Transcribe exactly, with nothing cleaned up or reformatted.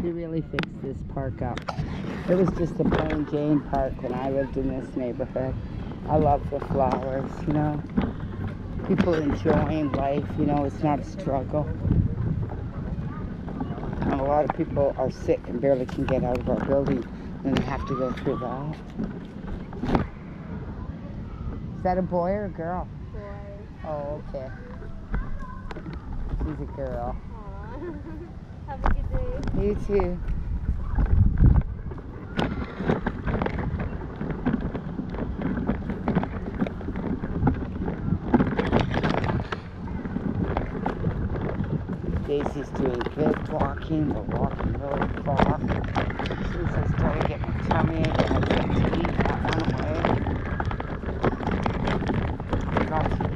They really fixed this park up. It was just a plain Jane park when I lived in this neighborhood. I love the flowers, you know. People enjoying life, you know, it's not a struggle. And a lot of people are sick and barely can get out of our building, and they have to go through that. Is that a boy or a girl? Boy. Oh, okay. She's a girl. Aww. Have a good day. You too. Daisy's doing good walking. We're walking really far. Since I started getting my tummy ache, I had to eat that one away. Got to